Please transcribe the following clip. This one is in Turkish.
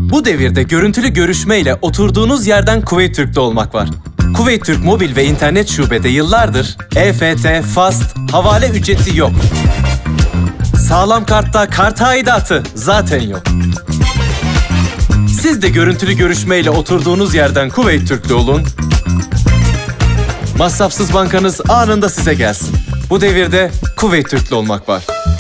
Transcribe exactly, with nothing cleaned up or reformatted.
Bu devirde görüntülü görüşmeyle oturduğunuz yerden Kuveyt Türk'te olmak var. Kuveyt Türk mobil ve internet şubede yıllardır E F T, Fast, havale ücreti yok. Sağlam kartta kart aidatı zaten yok. Siz de görüntülü görüşmeyle oturduğunuz yerden Kuveyt Türk'te olun. Masrafsız bankanız anında size gelsin. Bu devirde Kuveyt Türk'te olmak var.